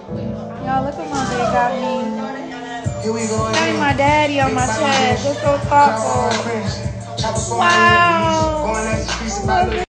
Y'all, look what my baby got me. Got me my daddy on my chest. It's so thoughtful. Wow.